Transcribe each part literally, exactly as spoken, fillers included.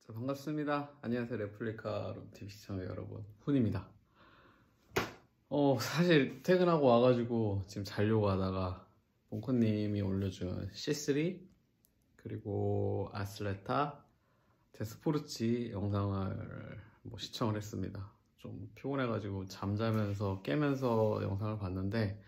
자, 반갑습니다. 안녕하세요. 레플리카 룸티비 시청자 여러분, 훈입니다. 어 사실 퇴근하고 와가지고 지금 자려고 하다가 봉코님이 올려준 씨쓰리 그리고 아슬레타 데스포르치 영상을 뭐 시청을 했습니다. 좀 피곤해가지고 잠자면서 깨면서 영상을 봤는데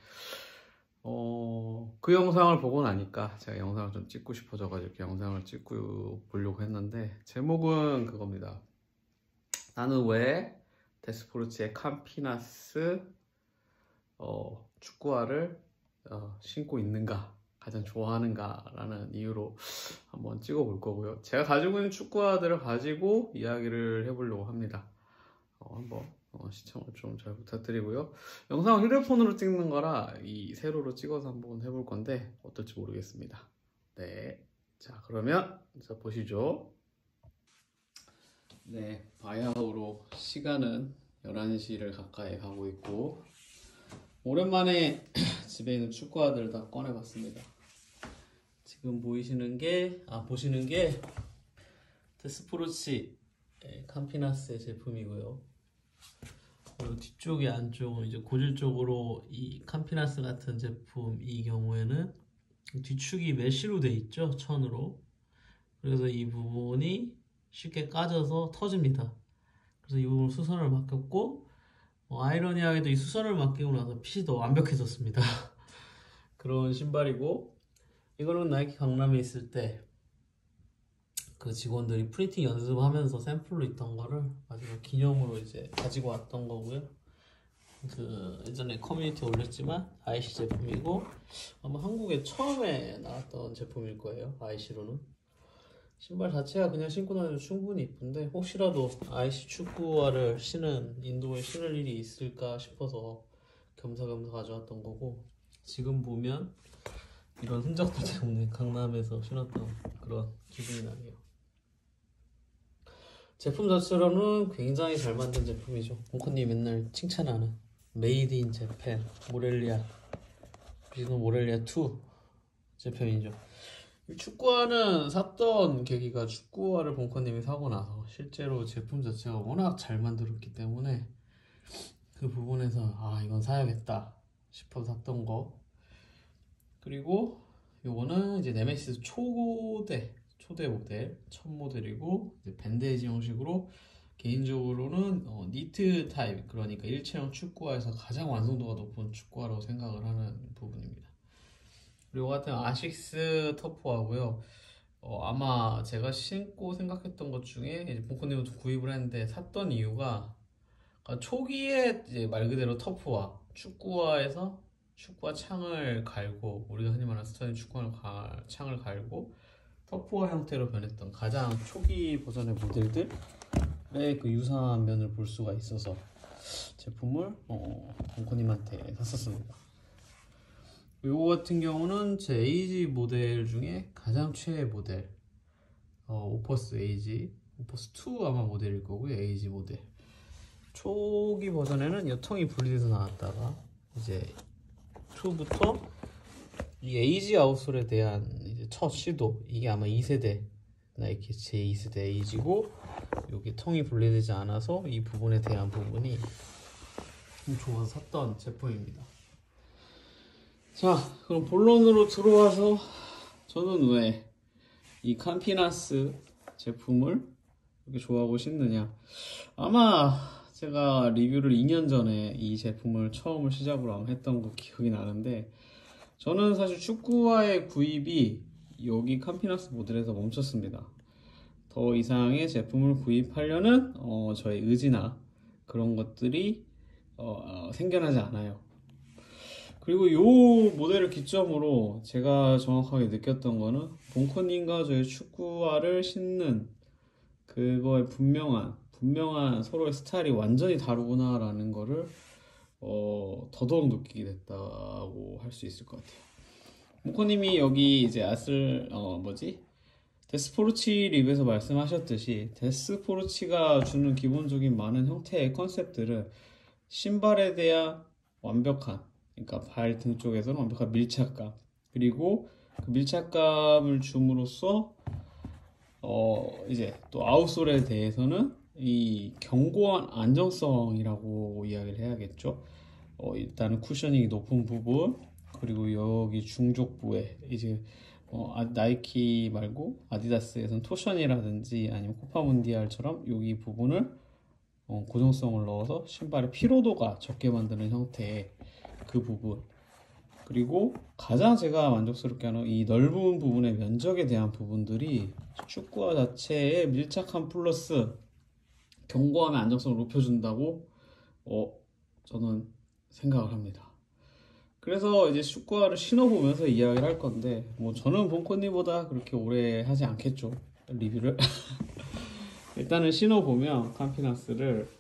어, 그 영상을 보고 나니까 제가 영상을 좀 찍고 싶어져가지고 이렇게 영상을 찍고 보려고 했는데, 제목은 그겁니다. 나는 왜 데스포르치의 캄피나스 어, 축구화를 어, 신고 있는가, 가장 좋아하는가 라는 이유로 한번 찍어 볼 거고요. 제가 가지고 있는 축구화들을 가지고 이야기를 해보려고 합니다. 어, 한번 어, 시청을 좀 잘 부탁드리고요. 영상을 휴대폰으로 찍는 거라 이 세로로 찍어서 한번 해볼 건데 어떨지 모르겠습니다. 네, 자 그러면 자 보시죠. 네, 바야흐로 시간은 열한 시를 가까이 가고 있고 오랜만에 집에 있는 축구화들을 다 꺼내봤습니다. 지금 보이시는 게, 아 보시는 게 데스포르치 캄피나스의 제품이고요. 그리고 뒤쪽에 안쪽은 이제 고질적으로 이 캄피나스 같은 제품 이 경우에는 뒤축이 메쉬로 돼 있죠, 천으로. 그래서 이 부분이 쉽게 까져서 터집니다. 그래서 이 부분 수선을 맡겼고, 어, 아이러니하게도 이 수선을 맡기고 나서 핏이 더 완벽해졌습니다. 그런 신발이고, 이거는 나이키 강남에 있을 때 그 직원들이 프린팅 연습하면서 샘플로 있던 거를 마지막 기념으로 이제 가지고 왔던 거고요. 그 예전에 커뮤니티에 올렸지만 아이씨 제품이고, 아마 한국에 처음에 나왔던 제품일 거예요. 아이씨로는. 신발 자체가 그냥 신고 다녀도 충분히 이쁜데, 혹시라도 아이씨 축구화를 신은, 인도에 신을 일이 있을까 싶어서 겸사겸사 가져왔던 거고, 지금 보면 이런 흔적들 때문에 강남에서 신었던 그런 기분이 나네요. 제품 자체로는 굉장히 잘 만든 제품이죠. 봉코님 맨날 칭찬하는 메이드 인 재팬 모렐리아, 지금 모렐리아 투 제품이죠. 이 축구화는 샀던 계기가, 축구화를 봉코님이 사고 나서 실제로 제품 자체가 워낙 잘 만들었기 때문에 그 부분에서 아 이건 사야겠다 싶어서 샀던 거. 그리고 요거는 이제 네메시스 초대 초대 모델, 첫 모델이고, 이제 밴데지 형식으로, 개인적으로는 어, 니트 타입, 그러니까 일체형 축구화에서 가장 완성도가 높은 축구화라고 생각을 하는 부분입니다. 그리고 같은 아식스 터프화고요. 어, 아마 제가 신고 생각했던 것 중에 이제 봉코님도 구입을 했는데 샀던 이유가, 그러니까 초기에 이제 말 그대로 터프화, 축구화에서 축구화 창을 갈고, 우리가 흔히 말하는 스타일 축구화 가, 창을 갈고 터프화 형태로 변했던 가장 초기 버전의 모델들의 그 유사한 면을 볼 수가 있어서 제품을 어, 봉코님한테 샀었습니다. 요거 같은 경우는 제 에이지 모델 중에 가장 최애 모델, 어, 오퍼스 에이지, 오퍼스 투 아마 모델일 거고요. 에이지 모델 초기 버전에는 여통이 분리돼서 나왔다가 이제 이부터 이 에이지 아웃솔에 대한 이제 첫 시도, 이게 아마 이 세대 나이키 제이 세대 에이지고, 여기 통이 분리되지 않아서 이 부분에 대한 부분이 좀 좋아서 샀던 제품입니다. 자, 그럼 본론으로 들어와서 저는 왜 이 캄피나스 제품을 이렇게 좋아하고 신느냐. 아마 제가 리뷰를 이 년 전에 이 제품을 처음을 시작으로 했던 거 기억이 나는데, 저는 사실 축구화의 구입이 여기 캄피나스 모델에서 멈췄습니다. 더 이상의 제품을 구입하려는 어, 저의 의지나 그런 것들이 어, 어, 생겨나지 않아요. 그리고 이 모델을 기점으로 제가 정확하게 느꼈던 거는, 봉코님과 저의 축구화를 신는 그거의 분명한 분명한 서로의 스타일이 완전히 다르구나 라는 거를 어, 더더욱 느끼게 됐다고 할 수 있을 것 같아요. 봉코님이 여기 이제 아슬 어 뭐지 데스포르치 리뷰에서 말씀하셨듯이, 데스포르치가 주는 기본적인 많은 형태의 컨셉들은 신발에 대한 완벽한, 그러니까 발등 쪽에서는 완벽한 밀착감, 그리고 그 밀착감을 줌으로써 어 이제 또 아웃솔에 대해서는 이 견고한 안정성이라고 이야기를 해야겠죠. 어 일단은 쿠셔닝이 높은 부분, 그리고 여기 중족부에 이제 어, 아, 나이키 말고 아디다스에서는 토션이라든지 아니면 코파문디알처럼 여기 부분을 어, 고정성을 넣어서 신발의 피로도가 적게 만드는 형태의 그 부분, 그리고 가장 제가 만족스럽게 하는 이 넓은 부분의 면적에 대한 부분들이 축구화 자체의 밀착함 플러스 견고함의 안정성을 높여준다고 어, 저는 생각을 합니다. 그래서 이제 축구화를 신어보면서 이야기를 할 건데, 뭐 저는 본코니보다 그렇게 오래 하지 않겠죠, 리뷰를. 일단은 신어보면 캄피나스를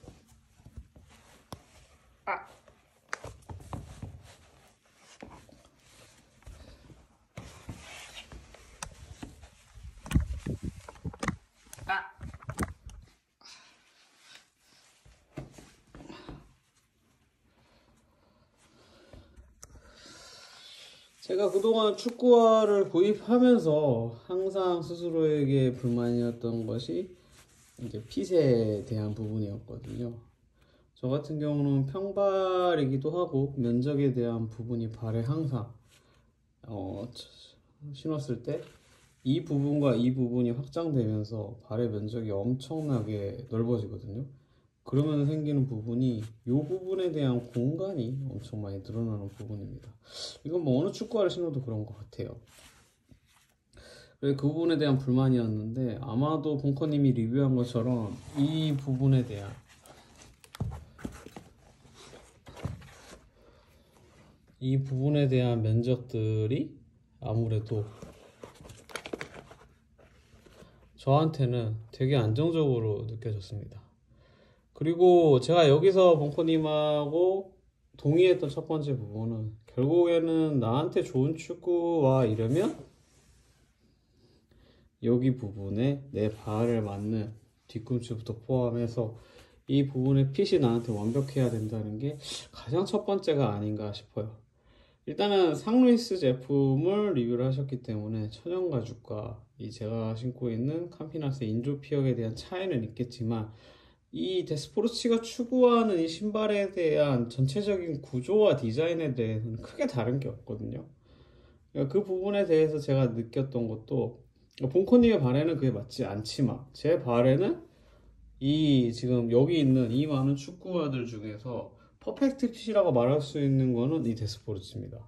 제가 그동안 축구화를 구입하면서 항상 스스로에게 불만이었던 것이 이제 핏에 대한 부분이었거든요. 저 같은 경우는 평발이기도 하고 면적에 대한 부분이 발에 항상 어, 신었을 때 이 부분과 이 부분이 확장되면서 발의 면적이 엄청나게 넓어지거든요. 그러면 생기는 부분이 이 부분에 대한 공간이 엄청 많이 늘어나는 부분입니다. 이건 뭐 어느 축구화를 신어도 그런 것 같아요. 그 부분에 대한 불만이었는데, 아마도 본커님이 리뷰한 것처럼 이 부분에 대한 이 부분에 대한 면적들이 아무래도 저한테는 되게 안정적으로 느껴졌습니다. 그리고 제가 여기서 본코님하고 동의했던 첫 번째 부분은, 결국에는 나한테 좋은 축구화 이러면 여기 부분에 내 발을 맞는 뒤꿈치부터 포함해서 이 부분의 핏이 나한테 완벽해야 된다는 게 가장 첫 번째가 아닌가 싶어요. 일단은 상루이스 제품을 리뷰를 하셨기 때문에 천연 가죽과 이 제가 신고 있는 캄피나스 인조피혁에 대한 차이는 있겠지만, 이 데스포르치가 추구하는 이 신발에 대한 전체적인 구조와 디자인에 대해서는 크게 다른 게 없거든요. 그러니까 그 부분에 대해서 제가 느꼈던 것도, 본코님의 발에는 그게 맞지 않지만 제 발에는 이 지금 여기 있는 이 많은 축구화들 중에서 퍼펙트 핏이라고 말할 수 있는 거는 이 데스포르츠입니다.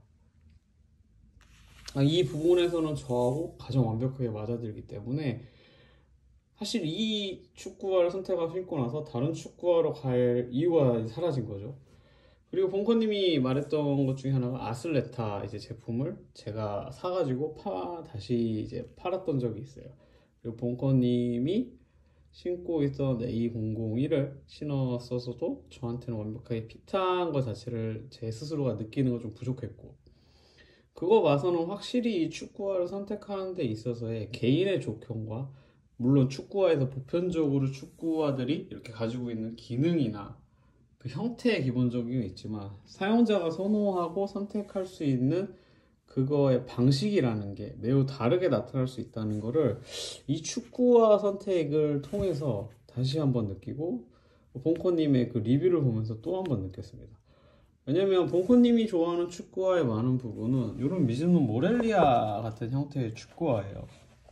이 부분에서는 저하고 가장 완벽하게 맞아들기 때문에 사실 이 축구화를 선택하고 신고 나서 다른 축구화로 갈 이유가 사라진 거죠. 그리고 본커님이 말했던 것 중에 하나가 아슬레타 이제 제품을 제가 사가지고 파 다시 이제 팔았던 적이 있어요. 그리고 본커님이 신고 있던 에이 공공일을 신었어서도 저한테는 완벽하게 핏한 것 자체를 제 스스로가 느끼는 건 좀 부족했고, 그거 봐서는 확실히 이 축구화를 선택하는 데 있어서의 개인의 조건과, 물론 축구화에서 보편적으로 축구화들이 이렇게 가지고 있는 기능이나 그 형태의 기본적인 게 있지만, 사용자가 선호하고 선택할 수 있는 그거의 방식이라는 게 매우 다르게 나타날 수 있다는 거를 이 축구화 선택을 통해서 다시 한번 느끼고, 본코님의 그 리뷰를 보면서 또 한번 느꼈습니다. 왜냐면 본코님이 좋아하는 축구화의 많은 부분은 이런 미즈노 모렐리아 같은 형태의 축구화예요.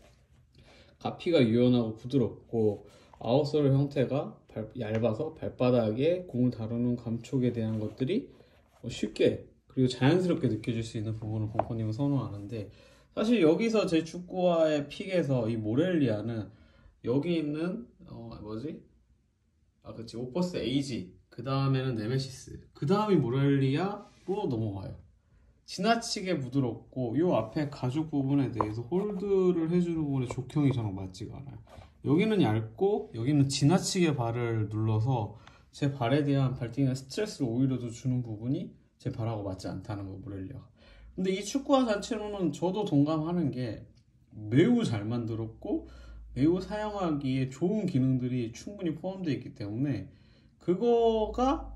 가피가 유연하고 부드럽고, 아웃솔 형태가 발, 얇아서 발바닥에 공을 다루는 감촉에 대한 것들이 쉽게 그리고 자연스럽게 느껴질 수 있는 부분을 본코님은 선호하는데, 사실 여기서 제 축구화의 픽에서 이 모렐리아는 여기 있는 어 뭐지? 아 그치, 오퍼스 에이지, 그 다음에는 네메시스, 그 다음이 모렐리아로 넘어가요. 지나치게 부드럽고 요 앞에 가죽 부분에 대해서 홀드를 해주는 부분의 족형이 저랑 맞지가 않아요. 여기는 얇고 여기는 지나치게 발을 눌러서 제 발에 대한 발등에 스트레스를 오히려 더 주는 부분이 제 발하고 맞지 않다는 거, 모렐리아가. 근데 이 축구화 자체로는 저도 동감하는 게 매우 잘 만들었고 매우 사용하기에 좋은 기능들이 충분히 포함되어 있기 때문에, 그거가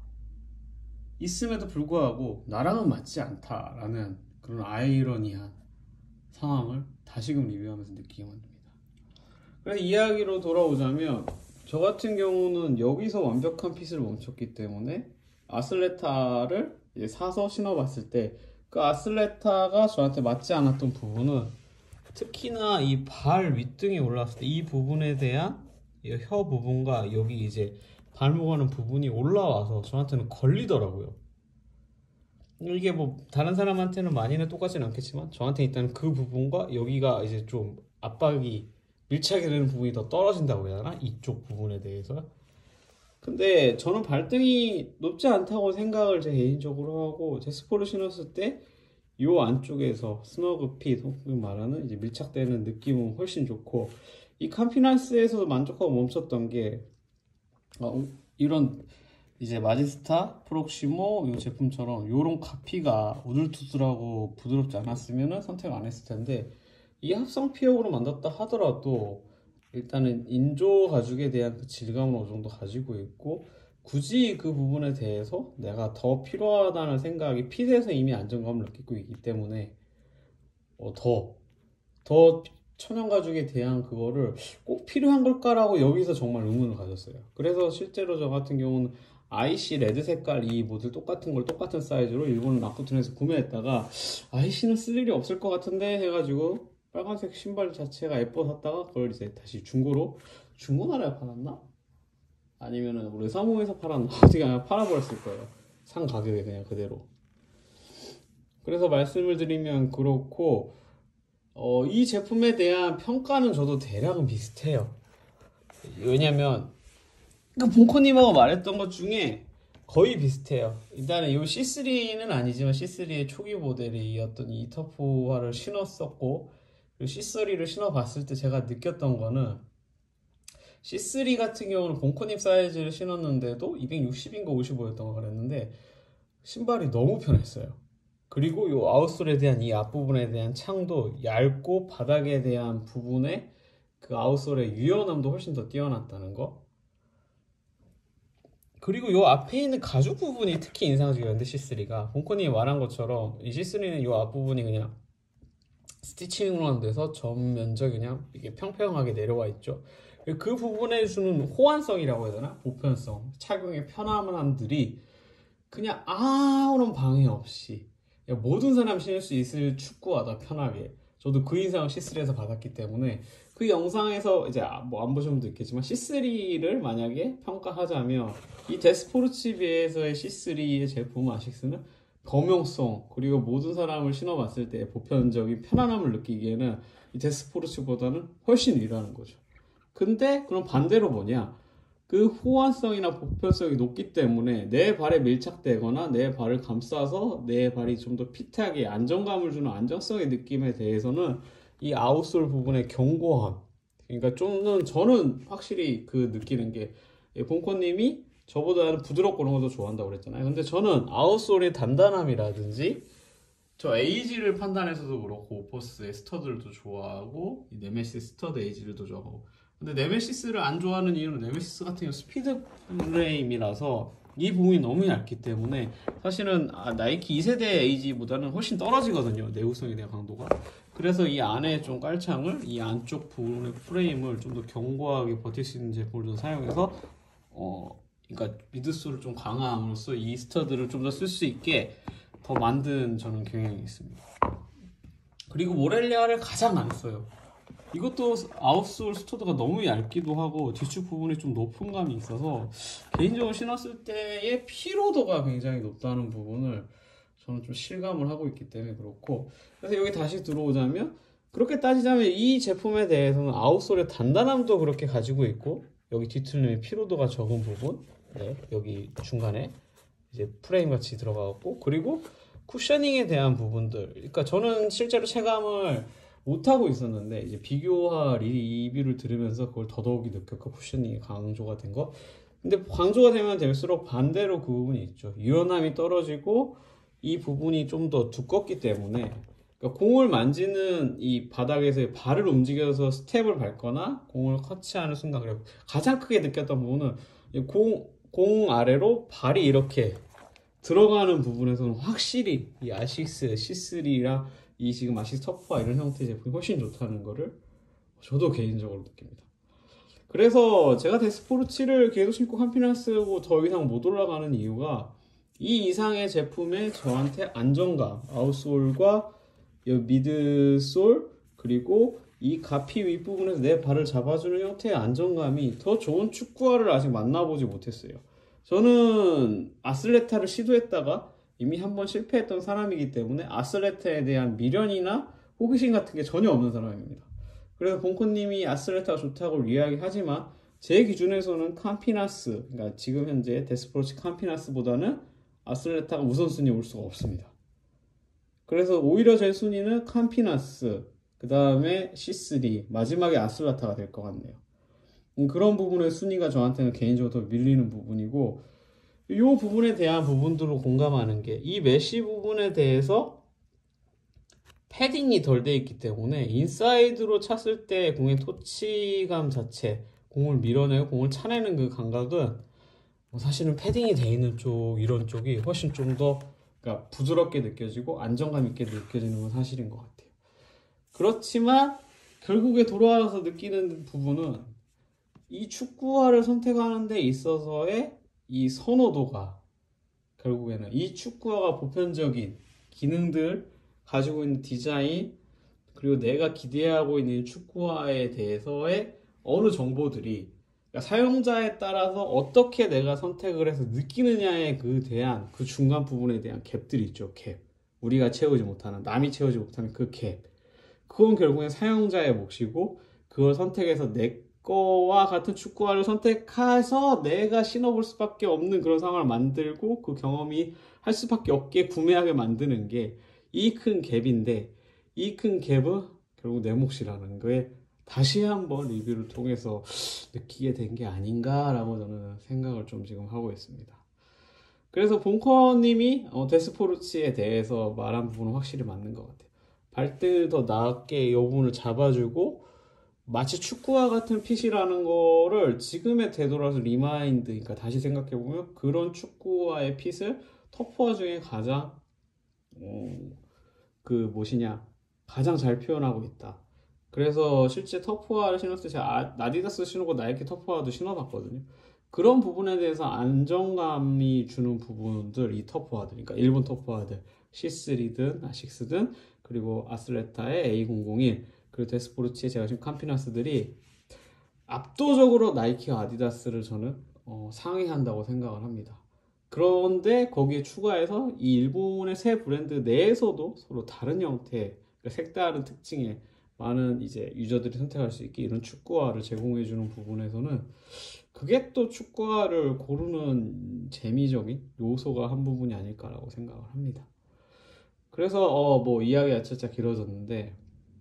있음에도 불구하고 나랑은 맞지 않다라는 그런 아이러니한 상황을 다시금 리뷰하면서 느끼게 만듭니다. 그래서 이야기로 돌아오자면 저 같은 경우는 여기서 완벽한 핏을 멈췄기 때문에 아슬레타를 이제 사서 신어봤을 때 그 아슬레타가 저한테 맞지 않았던 부분은 특히나 이 발 윗등이 올라왔을 때 이 부분에 대한 이 혀 부분과 여기 이제 발목하는 부분이 올라와서 저한테는 걸리더라고요. 이게 뭐 다른 사람한테는 많이는 똑같지는 않겠지만 저한테 일단 그 부분과 여기가 이제 좀 압박이 밀착이 되는 부분이 더 떨어진다고 해야 하나? 이쪽 부분에 대해서. 근데 저는 발등이 높지 않다고 생각을 제 개인적으로 하고 제스포를 신었을 때 이 안쪽에서 스너그 핏 혹은 말하는 이제 밀착되는 느낌은 훨씬 좋고 이 캄피나스에서도 만족하고 멈췄던 게 어, 이런 이제 마지스타, 프록시모 이 제품처럼 이런 가피가 우들투들하고 부드럽지 않았으면 선택 안 했을 텐데 이 합성 피혁으로 만들었다 하더라도 일단은 인조 가죽에 대한 그 질감을 어느 정도 가지고 있고 굳이 그 부분에 대해서 내가 더 필요하다는 생각이 핏에서 이미 안정감을 느끼고 있기 때문에 어, 더, 더 천연 가죽에 대한 그거를 꼭 필요한 걸까라고 여기서 정말 의문을 가졌어요. 그래서 실제로 저 같은 경우는 아이씨 레드 색깔 이 모델 똑같은 걸 똑같은 사이즈로 일본 라쿠텐에서 구매했다가 아이씨는 쓸 일이 없을 것 같은데 해가지고 빨간색 신발 자체가 예뻐서 샀다가 그걸 이제 다시 중고로 중고나라에 팔았나? 아니면은 우리 사몽에서 팔았나? 어떻게 그냥 팔아버렸을 거예요. 산 가격에 그냥 그대로. 그래서 말씀을 드리면 그렇고 어, 이 제품에 대한 평가는 저도 대략은 비슷해요. 왜냐면 그 봉코님하고 말했던 것 중에 거의 비슷해요. 일단은 이 씨쓰리는 아니지만 씨쓰리의 초기 모델이었던 이 터프화를 신었었고 그리고 씨쓰리를 신어봤을 때 제가 느꼈던 거는 씨쓰리 같은 경우는 봉코님 사이즈를 신었는데도 이백육십인가 오십오였던 거 그랬는데 신발이 너무 편했어요. 그리고 이 아웃솔에 대한 이 앞부분에 대한 창도 얇고 바닥에 대한 부분에 그 아웃솔의 유연함도 훨씬 더 뛰어났다는 거. 그리고 이 앞에 있는 가죽 부분이 특히 인상적이었는데 씨쓰리가 봉코님이 말한 것처럼 이 씨쓰리는 이 앞부분이 그냥 스티칭으로 한 데서 전 면적이 그냥 이게 평평하게 내려와 있죠. 그 부분에 주는 호환성이라고 해야 되나? 보편성, 착용의 편안함들이 그냥 아무런 방해 없이 모든 사람이 신을 수 있을 축구화다 편하게. 저도 그 인상을 씨쓰리에서 받았기 때문에 그 영상에서 이제 뭐 안 보신 분도 있겠지만 씨쓰리를 만약에 평가하자면 이 데스포르츠비에서의 씨쓰리의 제품 아식스는 범용성 그리고 모든 사람을 신어봤을 때 보편적인 편안함을 느끼기에는 이 데스포르츠보다는 훨씬 위라는 거죠. 근데 그럼 반대로 뭐냐? 그 호환성이나 보편성이 높기 때문에 내 발에 밀착되거나 내 발을 감싸서 내 발이 좀 더 핏하게 안정감을 주는 안정성의 느낌에 대해서는 이 아웃솔 부분의 견고함, 그러니까 좀는 저는 확실히 그 느끼는 게 봉코님이 저보다는 부드럽고 그런 것도 좋아한다고 그랬잖아요. 근데 저는 아웃솔의 단단함이라든지 저 에이지를 판단해서도 그렇고 오퍼스의 스터들도 좋아하고 이 네메시스 스터드 에이지를 도 좋아하고 근데 네메시스를 안 좋아하는 이유는 네메시스 같은 경우 스피드 프레임이라서 이 부분이 너무 얇기 때문에 사실은 아, 나이키 이 세대 에이지보다는 훨씬 떨어지거든요. 내구성에 대한 강도가. 그래서 이 안에 좀 깔창을 이 안쪽 부분의 프레임을 좀 더 견고하게 버틸 수 있는 제품을 좀 사용해서 어 그러니까 미드솔을 좀 강화함으로써 이 스터드를 좀 더 쓸 수 있게 더 만든 저는 경향이 있습니다. 그리고 모렐리아를 가장 안 써요. 이것도 아웃솔 스터드가 너무 얇기도 하고 뒤축 부분이 좀 높은 감이 있어서 개인적으로 신었을 때의 피로도가 굉장히 높다는 부분을 저는 좀 실감을 하고 있기 때문에 그렇고 그래서 여기 다시 들어오자면 그렇게 따지자면 이 제품에 대해서는 아웃솔의 단단함도 그렇게 가지고 있고 여기 뒤틀림의 피로도가 적은 부분 네, 여기 중간에 이제 프레임 같이 들어가고 그리고 쿠셔닝에 대한 부분들 그러니까 저는 실제로 체감을 못하고 있었는데 이제 비교와 리뷰를 들으면서 그걸 더더욱이 느꼈고 쿠셔닝이 강조가 된 거 근데 강조가 되면 될수록 반대로 그 부분이 있죠. 유연함이 떨어지고 이 부분이 좀 더 두껍기 때문에 그러니까 공을 만지는 이 바닥에서 발을 움직여서 스텝을 밟거나 공을 커치하는 순간 그리고 가장 크게 느꼈던 부분은 공, 공 아래로 발이 이렇게 들어가는 부분에서는 확실히 이 아식스 씨쓰리랑 이 지금 아식스 터프와 이런 형태의 제품이 훨씬 좋다는 거를 저도 개인적으로 느낍니다. 그래서 제가 데스포르치를 계속 신고 캄피나스고 더 이상 못 올라가는 이유가 이 이상의 제품에 저한테 안정감, 아웃솔과 미드솔 그리고 이 가피 윗부분에서 내 발을 잡아주는 형태의 안정감이 더 좋은 축구화를 아직 만나보지 못했어요. 저는 아슬레타를 시도했다가 이미 한번 실패했던 사람이기 때문에 아슬레타에 대한 미련이나 호기심 같은 게 전혀 없는 사람입니다. 그래서 봉코님이 아슬레타가 좋다고 이야기하지만 제 기준에서는 캄피나스, 그러니까 지금 현재 데스포르치 캄피나스보다는 아슬레타가 우선순위에 올 수가 없습니다. 그래서 오히려 제 순위는 캄피나스, 그 다음에 씨 쓰리, 마지막에 아슬레타가 될 것 같네요. 그런 부분의 순위가 저한테는 개인적으로 더 밀리는 부분이고, 이 부분에 대한 부분들로 공감하는 게 이 메쉬 부분에 대해서 패딩이 덜 돼 있기 때문에 인사이드로 찼을 때 공의 터치감 자체, 공을 밀어내고 공을 차내는 그 감각은 사실은 패딩이 돼 있는 쪽, 이런 쪽이 훨씬 좀 더 그러니까 부드럽게 느껴지고 안정감 있게 느껴지는 건 사실인 것 같아요. 그렇지만 결국에 돌아와서 느끼는 부분은 이 축구화를 선택하는 데 있어서의 이 선호도가 결국에는 이 축구화가 보편적인 기능들 가지고 있는 디자인 그리고 내가 기대하고 있는 축구화에 대해서의 어느 정보들이 그러니까 사용자에 따라서 어떻게 내가 선택을 해서 느끼느냐에 그 대한 그 중간 부분에 대한 갭들이 있죠. 갭. 우리가 채우지 못하는, 남이 채우지 못하는 그 갭. 그건 결국엔 사용자의 몫이고 그걸 선택해서 내 거와 같은 축구화를 선택해서 내가 신어볼 수밖에 없는 그런 상황을 만들고 그 경험이 할 수밖에 없게 구매하게 만드는 게 이 큰 갭인데 이 큰 갭은 결국 내 몫이라는 거에 다시 한번 리뷰를 통해서 느끼게 된 게 아닌가라고 저는 생각을 좀 지금 하고 있습니다. 그래서 본커님이 어, 데스포르치에 대해서 말한 부분은 확실히 맞는 것 같아요. 발등을 더 낮게 이 부분을 잡아주고 마치 축구화 같은 핏이라는 거를 지금의 되돌아서 리마인드, 그러니까 다시 생각해보면 그런 축구화의 핏을 터프화 중에 가장 어, 그 무엇이냐 가장 잘 표현하고 있다. 그래서 실제 터프화를 신었을 때 제가 아디다스 신고 나이키 터프화도 신어봤거든요. 그런 부분에 대해서 안정감이 주는 부분들, 이 터프화들, 그러니까 일본 터프화들 씨 쓰리든 아식스든 그리고 아슬레타의 에이 공공일 그리고 데스포르치의 제가 지금 캄피나스들이 압도적으로 나이키와 아디다스를 저는 어, 상회한다고 생각을 합니다. 그런데 거기에 추가해서 이 일본의 새 브랜드 내에서도 서로 다른 형태, 그러니까 색다른 특징의 많은 이제 유저들이 선택할 수 있게 이런 축구화를 제공해주는 부분에서는 그게 또 축구화를 고르는 재미적인 요소가 한 부분이 아닐까라고 생각을 합니다. 그래서 어 뭐 이야기가 진짜 길어졌는데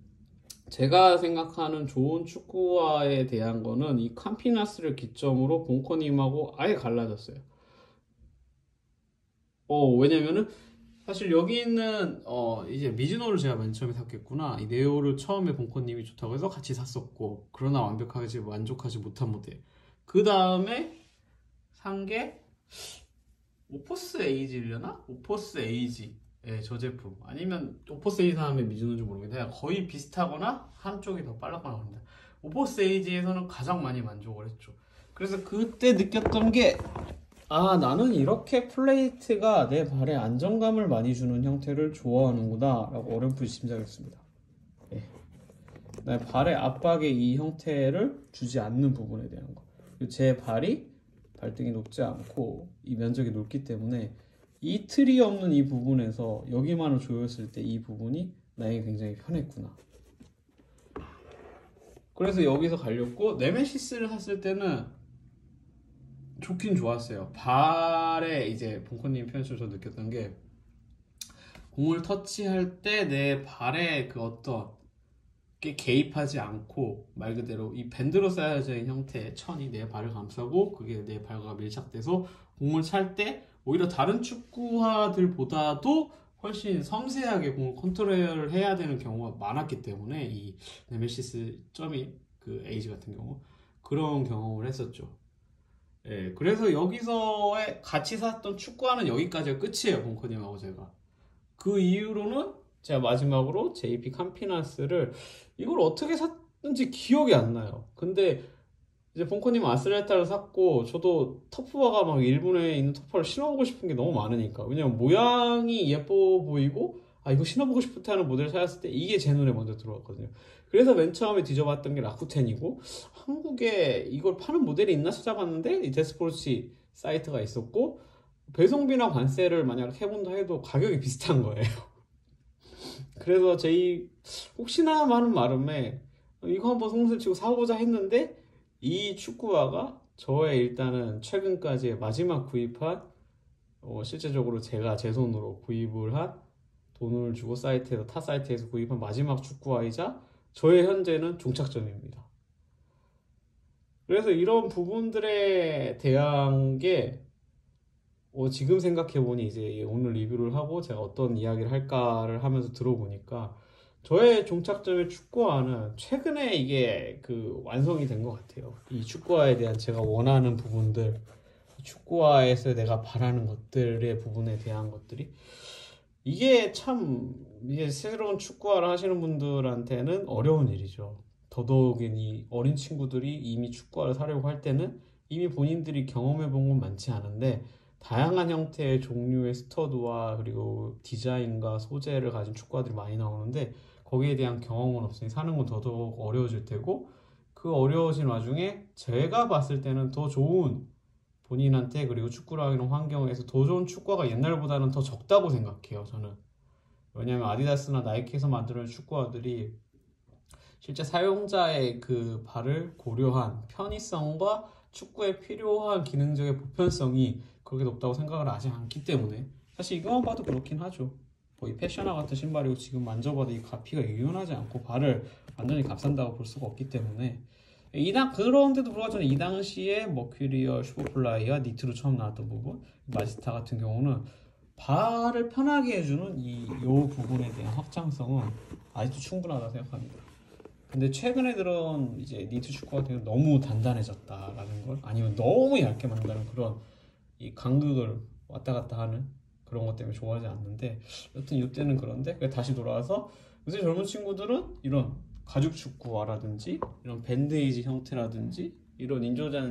제가 생각하는 좋은 축구화에 대한 거는 이 캄피나스를 기점으로 본커님하고 아예 갈라졌어요. 어 왜냐면은 사실 여기 있는 어 이제 미즈노를 제가 맨 처음에 샀겠구나. 이 네오를 처음에 본커님이 좋다고 해서 같이 샀었고 그러나 완벽하게 만족하지 못한 모델. 그 다음에 산 게 오포스 에이지려나? 오포스 에이지. 예, 저 제품. 아니면 오포스 에이지 다음에 미즈노인지 모르겠는데 거의 비슷하거나 한쪽이 더 빨랐거나 그럽니다. 오포스 에이지에서는 가장 많이 만족을 했죠. 그래서 그때 느꼈던 게 아, 나는 이렇게 플레이트가 내 발에 안정감을 많이 주는 형태를 좋아하는구나 라고 어렴풋이 짐작했습니다. 예. 내 발의 압박의 이 형태를 주지 않는 부분에 대한 거. 제 발이 발등이 높지 않고 이 면적이 높기 때문에 이 틀이 없는 이 부분에서 여기만을 조였을 때 이 부분이 나에게 굉장히 편했구나. 그래서 여기서 갈렸고 네메시스를 샀을 때는 좋긴 좋았어요. 발에 이제 본커님 표현처럼 저 느꼈던 게 공을 터치할 때 내 발에 그 어떤 게 개입하지 않고 말 그대로 이 밴드로 쌓여져 있는 형태의 천이 내 발을 감싸고 그게 내 발과 밀착돼서 공을 찰 때 오히려 다른 축구화들보다도 훨씬 섬세하게 공을 컨트롤을 해야 되는 경우가 많았기 때문에 이 네메시스 점이 그 에이지 같은 경우 그런 경험을 했었죠. 예, 그래서 여기서 같이 샀던 축구화는 여기까지가 끝이에요. 본커님하고 제가. 그 이후로는 제가 마지막으로 제이피 캄피나스를 이걸 어떻게 샀는지 기억이 안 나요. 근데 이제 본코님 아스레타를 샀고 저도 터프화가 막 일본에 있는 터프화를 신어보고 싶은 게 너무 많으니까 왜냐면 모양이 예뻐 보이고 아 이거 신어보고 싶다 하는 모델을 찾았을 때 이게 제 눈에 먼저 들어왔거든요. 그래서 맨 처음에 뒤져봤던 게 라쿠텐이고 한국에 이걸 파는 모델이 있나 찾아봤는데 이 데스포르치 사이트가 있었고 배송비나 관세를 만약 해본다 해도 가격이 비슷한 거예요. 그래서 제 혹시나 하는 마음에 이거 한번 송술 치고 사보자 했는데 이 축구화가 저의 일단은 최근까지의 마지막 구입한 어, 실제적으로 제가 제 손으로 구입을 한 돈을 주고 사이트에서 타 사이트에서 구입한 마지막 축구화이자 저의 현재는 종착점입니다. 그래서 이런 부분들에 대한 게 어, 지금 생각해보니 이제 오늘 리뷰를 하고 제가 어떤 이야기를 할까를 하면서 들어보니까 저의 종착점의 축구화는 최근에 이게 그 완성이 된 것 같아요. 이 축구화에 대한 제가 원하는 부분들, 축구화에서 내가 바라는 것들의 부분에 대한 것들이 이게 참 이게 새로운 축구화를 하시는 분들한테는 어려운 일이죠. 더더욱이 어린 친구들이 이미 축구화를 사려고 할 때는 이미 본인들이 경험해 본 건 많지 않은데 다양한 형태의 종류의 스터드와 그리고 디자인과 소재를 가진 축구화들이 많이 나오는데 거기에 대한 경험은 없으니 사는 건 더더욱 어려워질 테고 그 어려워진 와중에 제가 봤을 때는 더 좋은 본인한테 그리고 축구를 하는 환경에서 더 좋은 축구화가 옛날보다는 더 적다고 생각해요 저는. 왜냐하면 아디다스나 나이키에서 만드는 축구화들이 실제 사용자의 그 발을 고려한 편의성과 축구에 필요한 기능적인 보편성이 그렇게 높다고 생각을 하지 않기 때문에 사실 이거만 봐도 그렇긴 하죠. 거의 패셔너 같은 신발이고 지금 만져봐도 이 가피가 유연하지 않고 발을 완전히 감싼다고 볼 수가 없기 때문에 이당 그런데도 불구하고 저는 이 당시에 머큐리얼 슈퍼플라이와 니트로 처음 나왔던 부분 마지스타 같은 경우는 발을 편하게 해주는 이 요 부분에 대한 확장성은 아직도 충분하다 생각합니다. 근데 최근에 들은 이제 니트 축구 같은 경우 너무 단단해졌다라는 걸 아니면 너무 얇게 만든다는 그런 이 간극을 왔다 갔다 하는 그런 것 때문에 좋아하지 않는데 여튼 이때는 그런데 다시 돌아와서 요새 젊은 친구들은 이런 가죽 축구화라든지 이런 밴드에이지 형태라든지 이런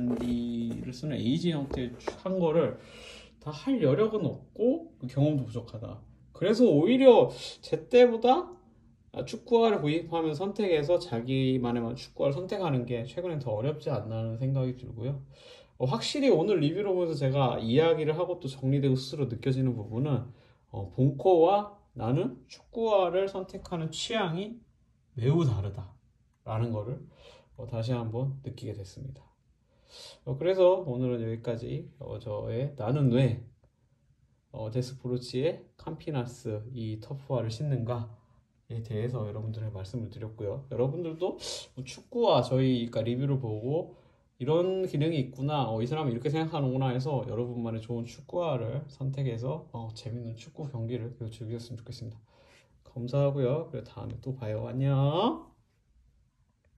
인조잔디를 쓰는 에이지 형태 한 거를 다 할 여력은 없고 경험도 부족하다. 그래서 오히려 제 때보다 축구화를 구입하면 선택해서 자기만의 축구화를 선택하는 게 최근엔 더 어렵지 않나 하는 생각이 들고요. 어, 확실히 오늘 리뷰를 보면서 제가 이야기를 하고 또 정리되고 스스로 느껴지는 부분은 어, 본코와 나는 축구화를 선택하는 취향이 매우 다르다라는 거를 어, 다시 한번 느끼게 됐습니다. 어, 그래서 오늘은 여기까지 어, 저의 나는 왜 어, 데스포르치의 캄피나스 이 터프화를 신는가에 대해서 여러분들에게 말씀을 드렸고요. 여러분들도 축구화 저희 그러니까 리뷰를 보고 이런 기능이 있구나, 어, 이 사람은 이렇게 생각하는구나 해서 여러분만의 좋은 축구화를 선택해서 어, 재밌는 축구 경기를 계속 즐기셨으면 좋겠습니다. 감사하고요. 그리고 다음에 또 봐요. 안녕.